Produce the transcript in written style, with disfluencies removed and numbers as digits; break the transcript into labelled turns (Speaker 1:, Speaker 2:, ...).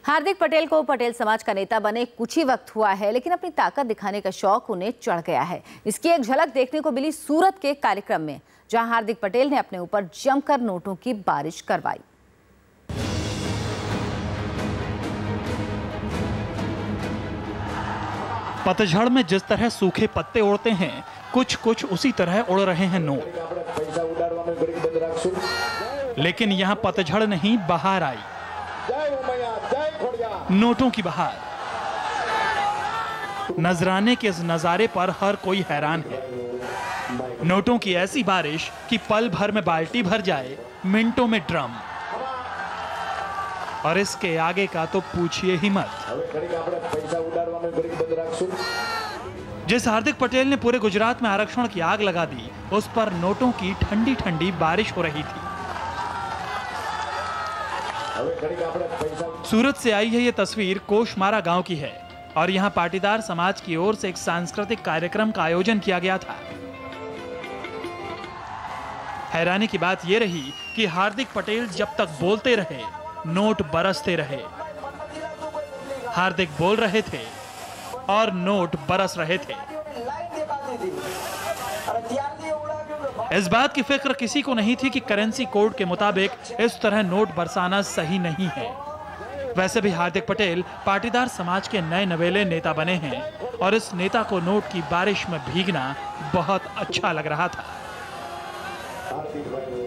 Speaker 1: हार्दिक पटेल को पटेल समाज का नेता बने कुछ ही वक्त हुआ है, लेकिन अपनी ताकत दिखाने का शौक उन्हें चढ़ गया है। इसकी एक झलक देखने को मिली सूरत के कार्यक्रम में, जहां हार्दिक पटेल ने अपने ऊपर जमकर नोटों की बारिश करवाई।
Speaker 2: पतझड़ में जिस तरह सूखे पत्ते उड़ते हैं, कुछ कुछ उसी तरह उड़ रहे हैं नोट। लेकिन यहाँ पतझड़ नहीं, बहार आई, नोटों की बहार। नजराने के इस नजारे पर हर कोई हैरान है। नोटों की ऐसी बारिश कि पल भर में बाल्टी भर जाए, मिनटों में ड्रम। और इसके आगे का तो पूछिए ही मत। जिस हार्दिक पटेल ने पूरे गुजरात में आरक्षण की आग लगा दी, उस पर नोटों की ठंडी ठंडी बारिश हो रही थी। सूरत से आई है ये तस्वीर कोशमारा गांव की है और यहां पाटीदार समाज की ओर से एक सांस्कृतिक कार्यक्रम का आयोजन किया गया था। हैरानी की बात यह रही कि हार्दिक पटेल जब तक बोलते रहे, नोट बरसते रहे। हार्दिक बोल रहे थे और नोट बरस रहे थे। इस बात की फिक्र किसी को नहीं थी कि करेंसी कोड के मुताबिक इस तरह नोट बरसाना सही नहीं है। वैसे भी हार्दिक पटेल पाटीदार समाज के नए नवेले नेता बने हैं और इस नेता को नोट की बारिश में भीगना बहुत अच्छा लग रहा था।